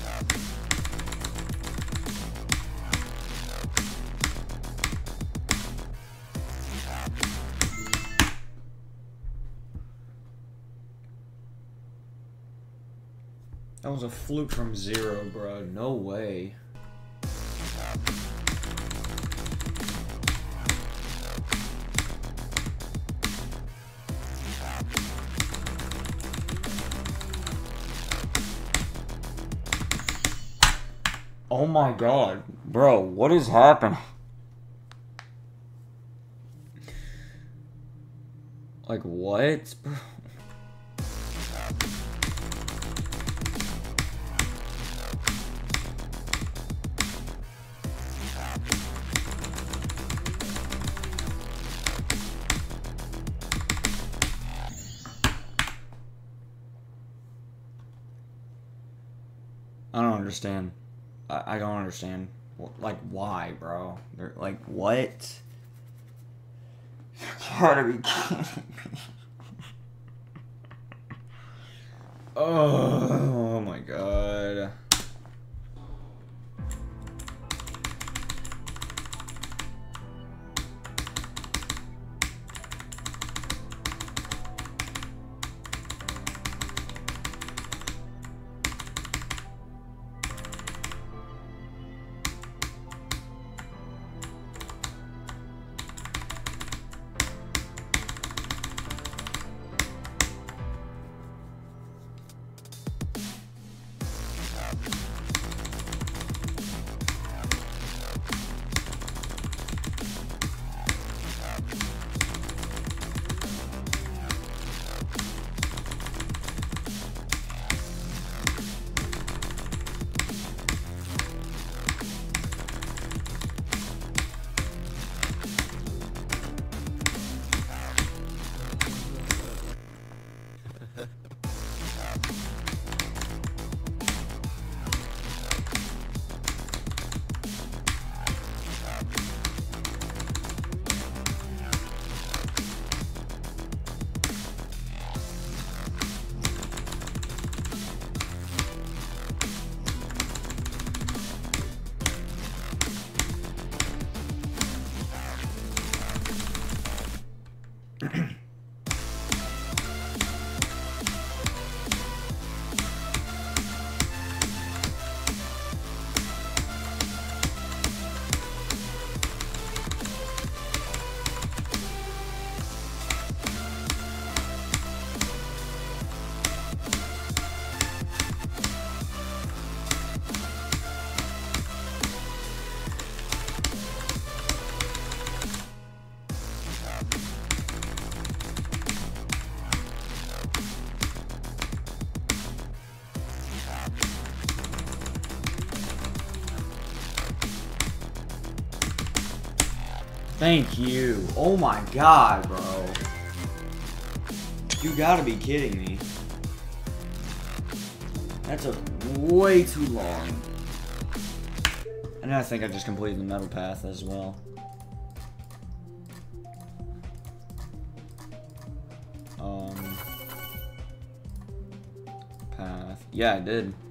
That was a fluke from 0, bro. No way. Oh my god. Bro, what is happening? Like, what? Bro? I don't understand. I don't understand. Like, why, bro? They're like, what? You gotta be kidding me. Oh my god. Thank you. Oh my god, bro. You gotta be kidding me. That took way too long. And I think I just completed the metal path as well. Path. Yeah, I did.